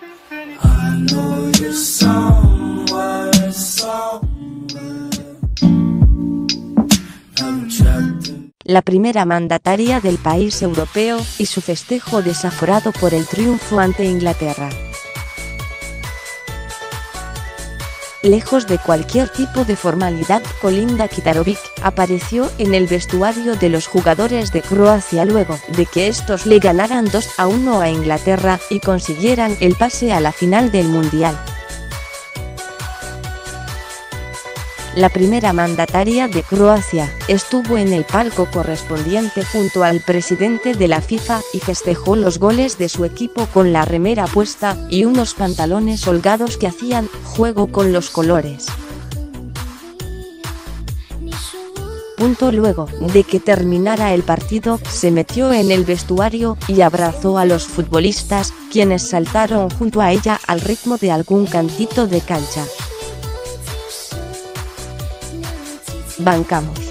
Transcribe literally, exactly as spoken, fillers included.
La primera mandataria del país europeo, y su festejo desaforado por el triunfo ante Inglaterra. Lejos de cualquier tipo de formalidad, Kolinda Kitarović apareció en el vestuario de los jugadores de Croacia luego de que estos le ganaran dos a uno a Inglaterra y consiguieran el pase a la final del Mundial. La primera mandataria de Croacia estuvo en el palco correspondiente junto al presidente de la FIFA y festejó los goles de su equipo con la remera puesta y unos pantalones holgados que hacían juego con los colores. Punto luego de que terminara el partido, se metió en el vestuario y abrazó a los futbolistas, quienes saltaron junto a ella al ritmo de algún cantito de cancha. Bancamos.